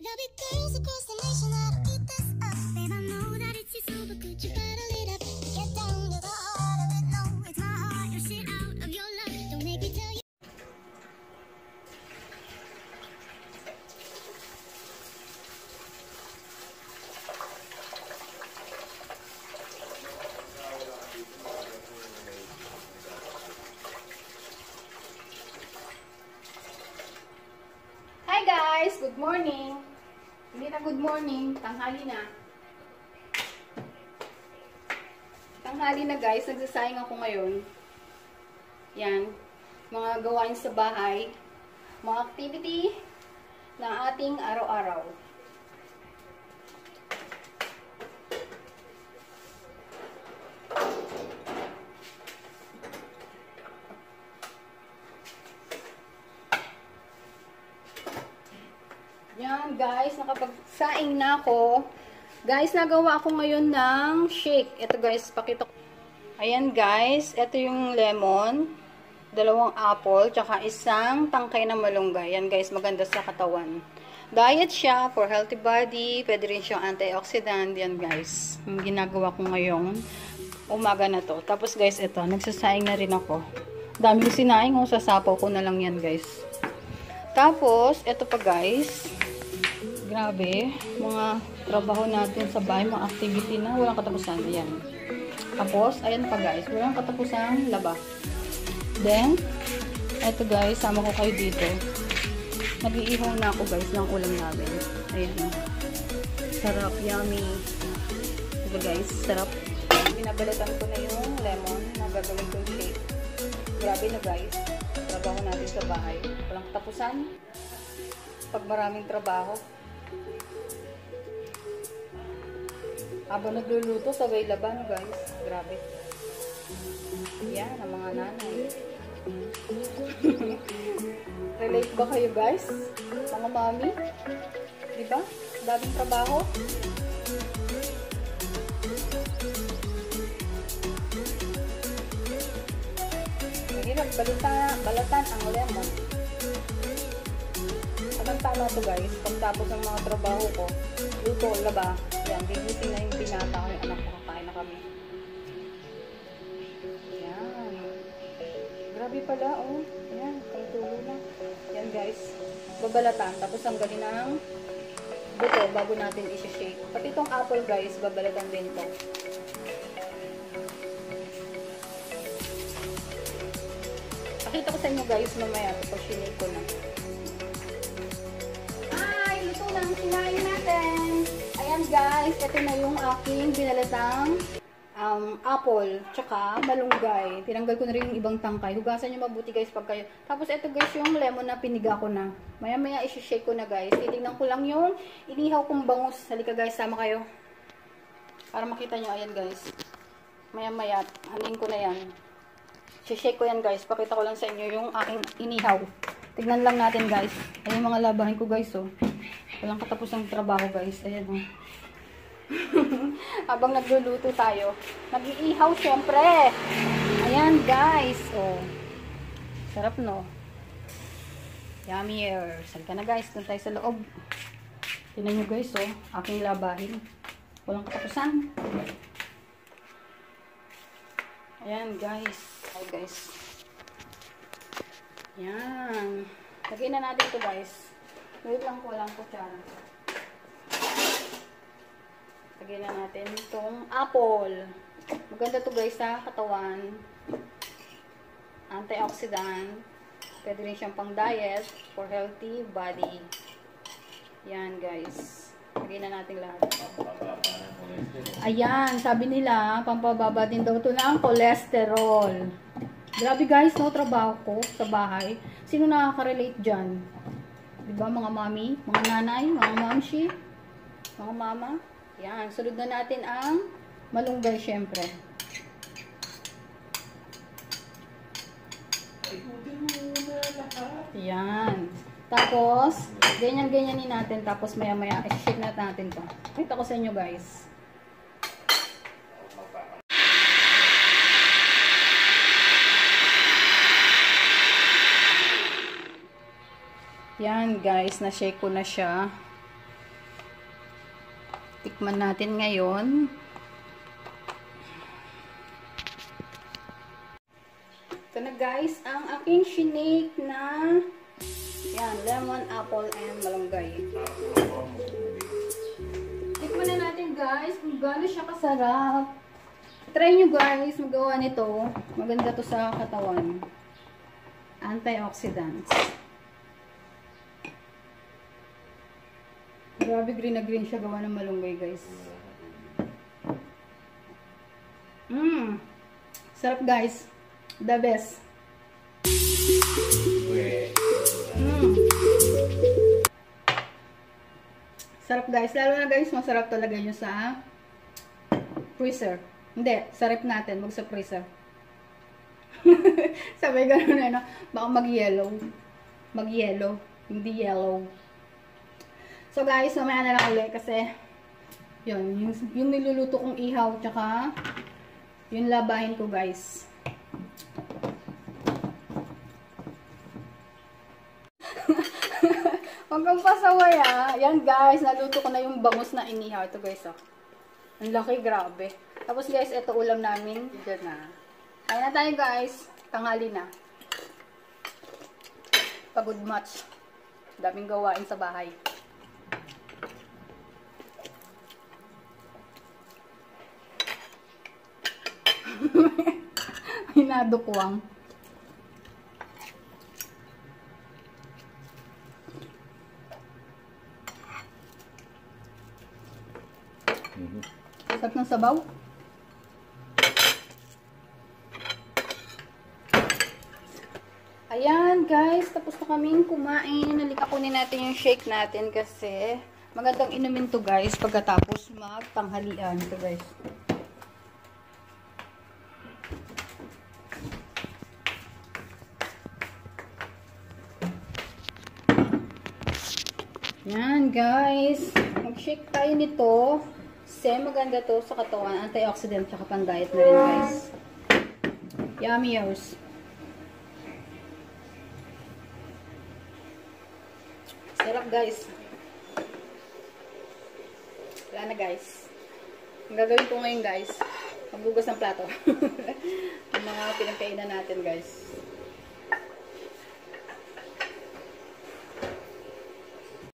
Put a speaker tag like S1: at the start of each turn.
S1: There'll be girls across the nation that'll eat this up. Babe, I know that it's your soul, but could you bottle it up? Get down to the heart of it. No, it's my heart. You're shit out of your love. Don't make me tell you.
S2: Hi guys! Good morning! Hindi na good morning. Tanghali na. Tanghali na guys. Nagsasayang ako ngayon. Yan. Mga gawain sa bahay. Mga activity na ating araw-araw. Yan guys, nakapagsaing na ako. Guys, nagawa ako ngayon ng shake. Ito guys, pakita ko. Ayan guys, ito yung lemon, 2 apple, tsaka isang tangkay na malunggay. Yan guys, maganda sa katawan. Diet siya for healthy body, pwede rin siyang antioxidant. Yan guys, yung ginagawa ko ngayong umaga na to. Tapos guys, ito, nagsasaing na rin ako. Dami ko sinaing, sasapaw ko na lang yan guys. Tapos, ito pa guys, grabe, mga trabaho natin sa bahay, mga activity na walang katapusan. Ayan. Tapos, ayan pa guys, walang katapusan laba. Then, eto guys, sama ko kayo dito. Nag-iihaw na ako guys ng ulam namin. Ayan. Sarap, yummy. Diba guys, sarap. Binabalatan ko na yung lemon na gagawin kong shake. Grabe na guys, trabaho natin sa bahay. Walang katapusan. Pag maraming trabaho. Habang nagluluto, sabay laban guys. Grabe. Yan, ang mga nanay. Relate ba kayo guys? Mga mami? Diba? Daming trabaho. Mahirap balatan ang lemon. Tama to guys, pagtapos ng mga trabaho ko, luto, laba, yan, gigising na yung binata ko, yung anak ko, kakain na kami. Yan. Grabe pala, oh. Yan, pangtulo na. Yan guys, babalatan, tapos tanggalin ng buto bago natin isi-shake. Pati itong apple guys, babalatan din to. Pakita ko sa inyo guys mamaya, tapos sinake ko na. Sinain natin. Ayan guys, ito na yung aking binalatang apple, tsaka malunggay. Tinanggal ko na rin yung ibang tangkay. Hugasan nyo mabuti guys pag kayo. Tapos ito guys yung lemon na piniga ko na. Maya maya isi-shake ko na guys. Titignan ko lang yung inihaw kong bangus. Halika guys, sama kayo. Para makita nyo, ayan guys. Maya maya, hanin ko na yan. Isi-shake ko yan guys. Pakita ko lang sa inyo yung aking inihaw. Tignan lang natin guys. Ayan mga labahin ko guys oh. Walang katapusang trabaho guys. Ayan o. Habang nagluluto tayo. Nag-iihaw syempre. Ayan guys. O. Sarap no. Yummier. Saan ka na guys. Doon tayo sa loob. Tignan nyo guys o. Aking labahin. Walang katapusan. Ayan guys. Ayan guys. Ayan. Lagyan na natin ito guys. Wait lang ko lang kutsara. Lagyan na natin itong apple. Maganda to guys sa katawan. Antioxidant. Pwede rin siyang pang diet for healthy body. Yan guys. Lagyan na natin lahat. Ayan, sabi nila, pampababa din daw ito ng cholesterol. Grabe guys, no, trabaho ko sa bahay. Sino nakaka-relate dyan? Diba mga mami, mga nanay, mga mamshi, mga mama. Yan, sunod na natin ang malunggay syempre. Yan. Tapos, ganyan-ganyanin natin. Tapos maya-maya, i-shake natin to. Kita ko sa inyo guys. Yan guys, na-shake ko na siya. Tikman natin ngayon. Ito na guys, ang aking shinake na yan, lemon, apple, and malunggay. Tikman na natin guys kung gaano siya kasarap. Try nyo guys, magawa nito. Maganda to sa katawan. Antioxidants. Grabe, green na green siya, gawa ng malunggay guys. Sarap guys. The best. Sarap guys. Lalo na guys, masarap talaga nyo sa freezer. Hindi, sarap natin. Mag sa freezer. Sabay ganun na, no? Baka mag-yellow. Mag-yellow. Hindi yellow. So guys, mamaya na lang ulit kasi yun, yung niluluto kong ihaw tsaka yung labahin ko guys. Huwag kang pasaway ah. Yan guys, naluto ko na yung bangus na inihaw. Ito guys oh. Ang laki, grabe. Tapos guys, ito ulam namin. Diyan na. Kaya na tayo guys. Tanghali na. Pagod much. Daming gawain sa bahay. Hinadukwang. Sarap ng sabaw. Ayan guys, tapos na kaming kumain. Halika kunin natin yung shake natin kasi magandang inumin to guys pagkatapos magtanghalian. Ito guys. Yan guys, mag-shake tayo nito. Kasi maganda to sa katawan, antioxidant tsaka pang-diet na rin guys. Yummy yours. Sarap guys. Wala na guys. Ang gagawin ko ngayon guys, magbugas ng plato. Ang mga pinagkainan natin guys.